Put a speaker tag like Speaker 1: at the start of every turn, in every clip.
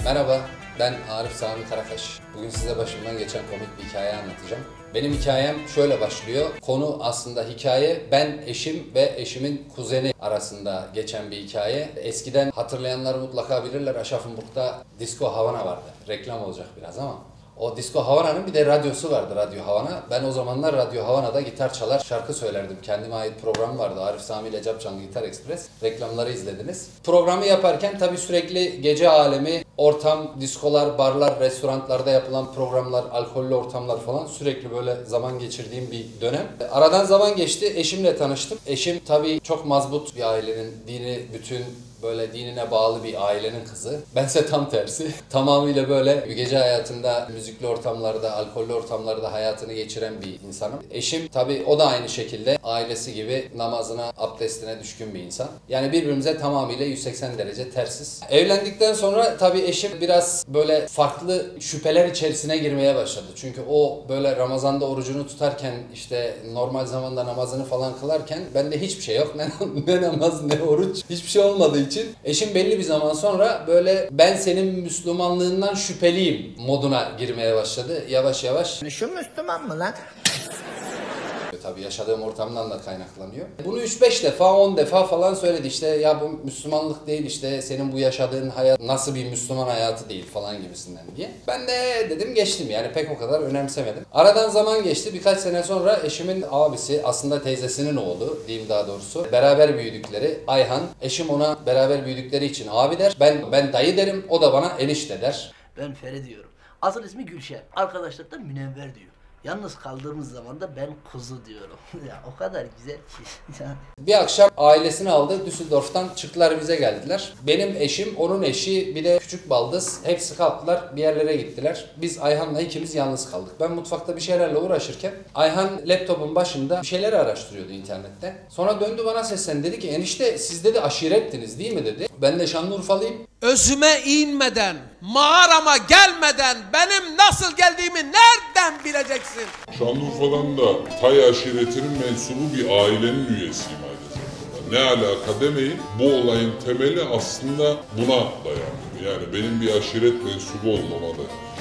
Speaker 1: Merhaba, ben Arif Sami Karakaş. Bugün size başımdan geçen komik bir hikaye anlatacağım. Benim hikayem şöyle başlıyor. Konu aslında hikaye, ben, eşim ve eşimin kuzeni arasında geçen bir hikaye. Eskiden hatırlayanlar mutlaka bilirler, Aschaffenburg'da Disco Havana vardı. Reklam olacak biraz ama. O Disco Havana'nın bir de radyosu vardı, Radyo Havana. Ben o zamanlar Radyo Havana'da gitar çalar, şarkı söylerdim. Kendime ait program vardı, Arif Sami ile Capcanlı Gitar Express. Reklamları izlediniz. Programı yaparken tabii sürekli gece alemi, ortam, diskolar, barlar, restoranlarda yapılan programlar, alkollü ortamlar falan sürekli böyle zaman geçirdiğim bir dönem. Aradan zaman geçti, eşimle tanıştım. Eşim tabii çok mazbut bir ailenin, dini bütün böyle dinine bağlı bir ailenin kızı. Bense tam tersi. Tamamıyla böyle gece hayatında, müzikli ortamlarda, alkollü ortamlarda hayatını geçiren bir insanım. Eşim tabii o da aynı şekilde ailesi gibi namazına, abdestine düşkün bir insan. Yani birbirimize tamamıyla 180 derece tersiz. Evlendikten sonra tabii eşim biraz böyle farklı şüpheler içerisine girmeye başladı. Çünkü o böyle Ramazan'da orucunu tutarken işte normal zamanda namazını falan kılarken bende hiçbir şey yok. Ne namaz ne oruç. Hiçbir şey olmadığı için eşim belli bir zaman sonra böyle ben senin Müslümanlığından şüpheliyim moduna girmeye başladı. Yavaş yavaş.
Speaker 2: Şu Müslüman mı lan?
Speaker 1: Tabii yaşadığım ortamdan da kaynaklanıyor. Bunu 3-5 defa 10 defa falan söyledi işte ya bu Müslümanlık değil işte senin bu yaşadığın hayat nasıl bir Müslüman hayatı değil falan gibisinden diye. Ben de dedim geçtim yani pek o kadar önemsemedim. Aradan zaman geçti, birkaç sene sonra eşimin abisi, aslında teyzesinin oğlu diyeyim daha doğrusu, beraber büyüdükleri Ayhan, eşim ona beraber büyüdükleri için abi der, ben dayı derim, o da bana enişte der.
Speaker 3: Ben Feri diyorum. Asıl ismi Gülşen. Arkadaşlar da Münevver diyor. Yalnız kaldığımız zaman da ben kuzu diyorum. Ya o kadar güzel ki.
Speaker 1: Bir akşam ailesini aldı, Düsseldorf'tan çıktılar, bize geldiler. Benim eşim, onun eşi, bir de küçük baldız hepsi kalktılar, bir yerlere gittiler. Biz Ayhan'la ikimiz yalnız kaldık. Ben mutfakta bir şeylerle uğraşırken Ayhan laptopun başında bir şeyleri araştırıyordu internette. Sonra döndü bana seslendi, dedi ki enişte siz dedi aşirettiniz değil mi dedi. Ben de Şanlıurfalıyım.
Speaker 4: Özüme inmeden, mağarama gelmeden benim nasıl geldiğimi nereden bileceksin?
Speaker 5: Şanlıurfa'dan da Tay aşiretinin mensubu bir ailenin üyesiyim aynı zamanda. Ne alaka demeyin, bu olayın temeli aslında buna dayanıyor. Yani benim bir aşiret mensubu olmama dayanıyor.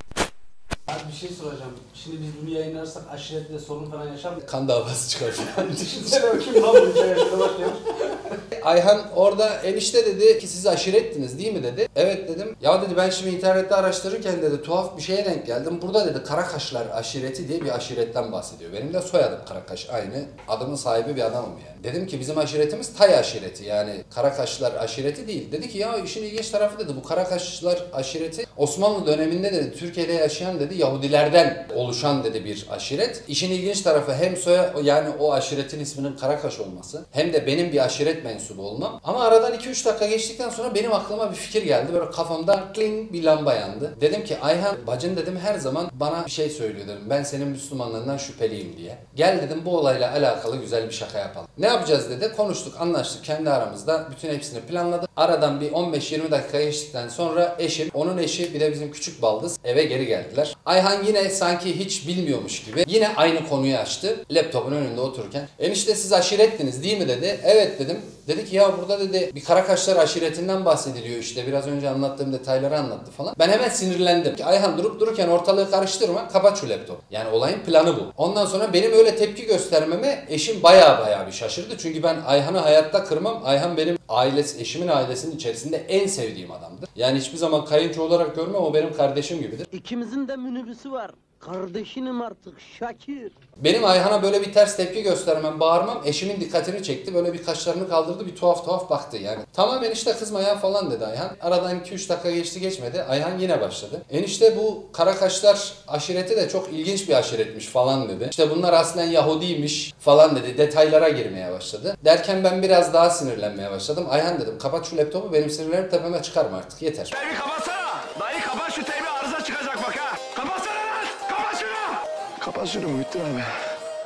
Speaker 6: Abi bir şey soracağım. Şimdi biz bunu yayınlarsak aşiretle sorun falan yaşar mı?
Speaker 1: Kan davası çıkar.
Speaker 6: Düşünsene bakayım lan bu hikaye şurada başlamış.
Speaker 1: Ayhan orada enişte dedi ki siz aşirettiniz değil mi dedi. Evet dedim. Ya dedi ben şimdi internette araştırırken dedi tuhaf bir şeye denk geldim. Burada dedi Karakaşlar aşireti diye bir aşiretten bahsediyor. Benim de soyadım Karakaş. Aynı adımın sahibi bir adamım yani. Dedim ki bizim aşiretimiz Tay aşireti, yani Karakaşlar aşireti değil. Dedi ki ya işin ilginç tarafı dedi bu Karakaşlar aşireti Osmanlı döneminde dedi Türkiye'de yaşayan dedi Yahudilerden oluşan dedi bir aşiret. İşin ilginç tarafı hem yani o aşiretin isminin Karakaş olması hem de benim bir aşiret mensubu olmam. Ama aradan 2-3 dakika geçtikten sonra benim aklıma bir fikir geldi. Böyle kafamda kling bir lamba yandı. Dedim ki Ayhan bacın dedim her zaman bana bir şey söylüyor dedim. Ben senin Müslümanlığından şüpheliyim diye. Gel dedim bu olayla alakalı güzel bir şaka yapalım. Ne yapacağız dedi. Konuştuk, anlaştık kendi aramızda. Bütün hepsini planladık. Aradan bir 15-20 dakika geçtikten sonra eşim, onun eşi bir de bizim küçük baldız eve geri geldiler. Ayhan yine sanki hiç bilmiyormuş gibi yine aynı konuyu açtı. Laptopun önünde otururken. Enişte siz aşirettiniz değil mi dedi. Evet dedim. Dedi ki ya burada dedi bir Karakaşlar aşiretinden bahsediliyor işte biraz önce anlattığım detayları anlattı falan. Ben hemen sinirlendim. Ayhan durup dururken ortalığı karıştırma, kapat şu laptopu. Yani olayın planı bu. Ondan sonra benim öyle tepki göstermeme eşim baya bir şaşırdı. Çünkü ben Ayhan'ı hayatta kırmam. Ayhan benim eşimin ailesinin içerisinde en sevdiğim adamdır. Yani hiçbir zaman kayınço olarak görmem, o benim kardeşim gibidir.
Speaker 7: İkimizin de minibüsü var. Kardeşinim artık Şakir.
Speaker 1: Benim Ayhan'a böyle bir ters tepki göstermem, bağırmam eşimin dikkatini çekti. Böyle bir kaşlarını kaldırdı, bir tuhaf baktı yani. Tamam enişte kızma ya falan dedi Ayhan. Aradan 2-3 dakika geçti geçmedi. Ayhan yine başladı. Enişte bu Karakaşlar aşireti de çok ilginç bir aşiretmiş falan dedi. İşte bunlar aslen Yahudiymiş falan dedi. Detaylara girmeye başladı. Derken ben biraz daha sinirlenmeye başladım. Ayhan dedim kapat şu laptopu, benim sinirlerim tepeme çıkarma artık yeter.
Speaker 8: Teybi kapatsana. Dayı kapat şu teybi, arıza çıkacak bak ha. Kapatsana lan. Kapat şunu. Kapat şunu Muhittin abi.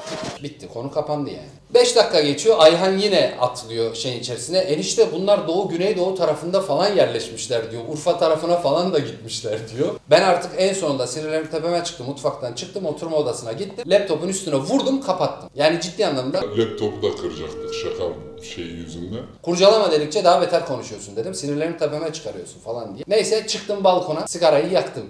Speaker 1: Bitti, konu kapandı yani. 5 dakika geçiyor, Ayhan yine atlıyor şeyin içerisine. Enişte bunlar doğu güneydoğu tarafında falan yerleşmişler diyor. Urfa tarafına falan da gitmişler diyor. Ben artık en sonunda sinirlerim tepeme çıktı. Mutfaktan çıktım, oturma odasına gittim. Laptopun üstüne vurdum, kapattım. Yani ciddi anlamda.
Speaker 5: Laptopu da kıracaktık şaka şeyi yüzünden.
Speaker 1: Kurcalama dedikçe daha beter konuşuyorsun dedim. Sinirlerimi tepeme çıkarıyorsun falan diye. Neyse çıktım balkona, sigarayı yaktım.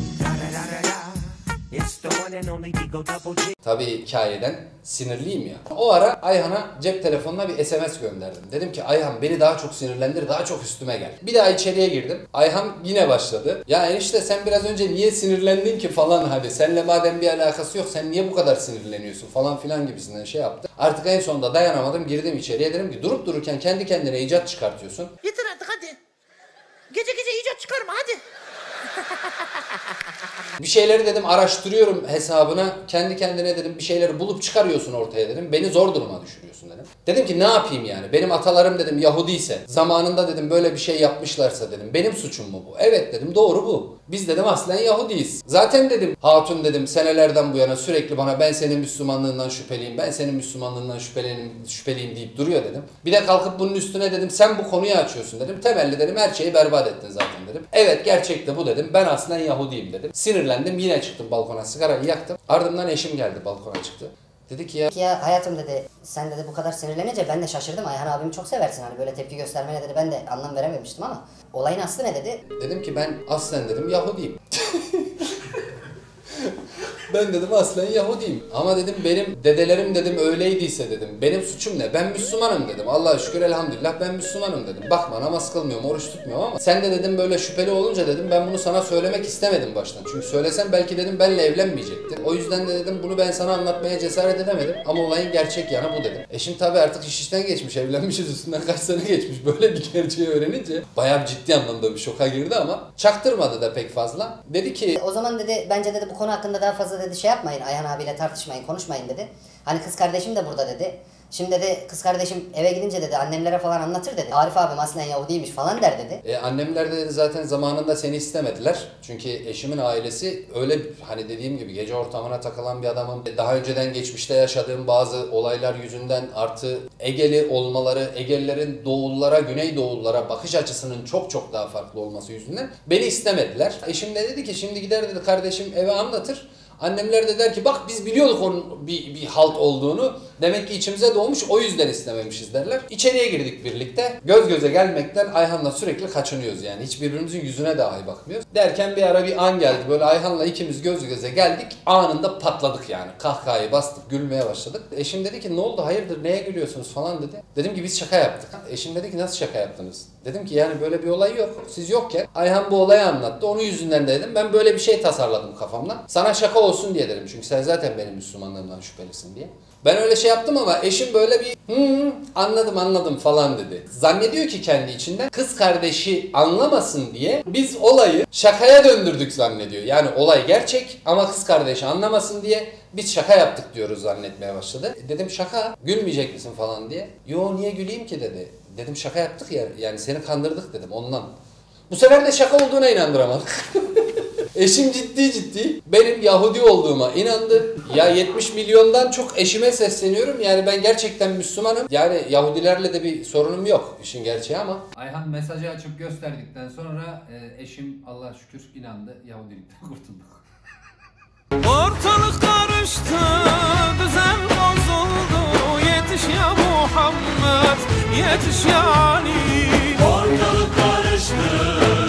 Speaker 1: Tabii hikayeden sinirliyim ya. O ara Ayhan'a cep telefonuna bir SMS gönderdim. Dedim ki Ayhan beni daha çok sinirlendir, daha çok üstüme gel. Bir daha içeriye girdim. Ayhan yine başladı. Ya enişte sen biraz önce niye sinirlendin ki falan hadi. Seninle madem bir alakası yok sen niye bu kadar sinirleniyorsun falan filan gibisinden şey yaptı. Artık en sonunda dayanamadım, girdim içeriye, dedim ki durup dururken kendi kendine icat çıkartıyorsun.
Speaker 2: Yeter artık hadi. Gece gece icat çıkarma hadi.
Speaker 1: Bir şeyleri dedim araştırıyorum hesabına. Kendi kendine dedim bir şeyleri bulup çıkarıyorsun ortaya dedim. Beni zor duruma düşürüyorsun dedim. Dedim ki ne yapayım yani? Benim atalarım dedim Yahudiyse, zamanında dedim böyle bir şey yapmışlarsa dedim. Benim suçum mu bu? Evet dedim, doğru bu. Biz dedim aslen Yahudiyiz. Zaten dedim hatun dedim senelerden bu yana sürekli bana ben senin Müslümanlığından şüpheliyim, ben senin Müslümanlığından şüpheliyim deyip duruyor dedim. Bir de kalkıp bunun üstüne dedim sen bu konuyu açıyorsun dedim. Temelli dedim her şeyi berbat ettin zaten dedim. Evet gerçek de bu dedim. Ben aslen Yahudiyim dedim. Sinirlendim, yine çıktım balkona, sigarayı yaktım. Ardından eşim geldi, balkona çıktı. Dedi ki
Speaker 9: ya hayatım dedi, sen dedi bu kadar sinirlenince ben de şaşırdım. Ayhan abimi çok seversin, hani böyle tepki göstermene dedi, ben de anlam verememiştim ama olayın aslı ne dedi?
Speaker 1: Dedim ki ben aslen dedim Yahudiyim. Ben dedim aslen Yahudiyim. Ama dedim benim dedelerim dedim öyleydiyse dedim. Benim suçum ne? Ben Müslümanım dedim. Allah'a şükür elhamdülillah ben Müslümanım dedim. Bakma namaz kılmıyorum, oruç tutmuyorum ama sen de dedim böyle şüpheli olunca dedim ben bunu sana söylemek istemedim baştan. Çünkü söylesem belki dedim benle evlenmeyecektin. O yüzden de dedim bunu ben sana anlatmaya cesaret edemedim. Ama olayın gerçek yanı bu dedim. Eşim tabi artık iş işten geçmiş, evlenmişiz, üstünden kaç sene geçmiş. Böyle bir gerçeği öğrenince bayağı ciddi anlamda bir şoka girdi ama çaktırmadı da pek fazla. Dedi ki
Speaker 9: o zaman dedi bence dedi bu konu hakkında daha fazla dedi şey yapmayın, Ayhan abiyle tartışmayın, konuşmayın dedi. Hani kız kardeşim de burada dedi. Şimdi dedi kız kardeşim eve gidince dedi annemlere falan anlatır dedi. Arif abim aslen Yahudiymiş falan der dedi.
Speaker 1: Annemler de dedi zaten zamanında seni istemediler. Çünkü eşimin ailesi öyle hani dediğim gibi gece ortamına takılan bir adamın daha önceden geçmişte yaşadığım bazı olaylar yüzünden artı Egeli olmaları, Egelilerin Doğullara, Güneydoğullara bakış açısının çok çok daha farklı olması yüzünden beni istemediler. Eşim de dedi ki şimdi gider dedi kardeşim eve anlatır. Annemler de der ki bak biz biliyorduk onun bir halt olduğunu. Demek ki içimize doğmuş o yüzden istememişiz derler. İçeriye girdik birlikte. Göz göze gelmekten Ayhan'la sürekli kaçınıyoruz yani. Hiç birbirimizin yüzüne dahi bakmıyoruz. Derken bir ara bir an geldi. Böyle Ayhan'la ikimiz göz göze geldik. Anında patladık yani. Kahkahayı bastık, gülmeye başladık. Eşim dedi ki ne oldu hayırdır neye gülüyorsunuz falan dedi. Dedim ki biz şaka yaptık. Eşim dedi ki nasıl şaka yaptınız? Dedim ki yani böyle bir olay yok. Siz yokken Ayhan bu olayı anlattı. Onun yüzünden dedim ben böyle bir şey tasarladım kafamda. Sana şaka olsun diye dedim. Çünkü sen zaten benim Müslümanlığımdan şüphelisin diye. Ben öyle şey yaptım ama eşim böyle bir anladım falan dedi. Zannediyor ki kendi içinden kız kardeşi anlamasın diye biz olayı şakaya döndürdük zannediyor. Yani olay gerçek ama kız kardeşi anlamasın diye biz şaka yaptık diyoruz zannetmeye başladı. Dedim şaka, gülmeyecek misin falan diye. Yo niye güleyim ki dedi. Dedim şaka yaptık ya yani seni kandırdık dedim ondan. Bu sefer de şaka olduğuna inandıramadık. Eşim ciddi benim Yahudi olduğuma inandı. Ya 70 milyondan çok eşime sesleniyorum. Yani ben gerçekten Müslümanım. Yani Yahudilerle de bir sorunum yok işin gerçeği ama.
Speaker 10: Ayhan mesajı açıp gösterdikten sonra eşim Allah'a şükür inandı. Yahudilikten kurtulduk.
Speaker 11: Ortalık karıştı, düzen bozuldu. Yetiş ya Muhammed, yetiş ya Ali. Ortalık karıştı.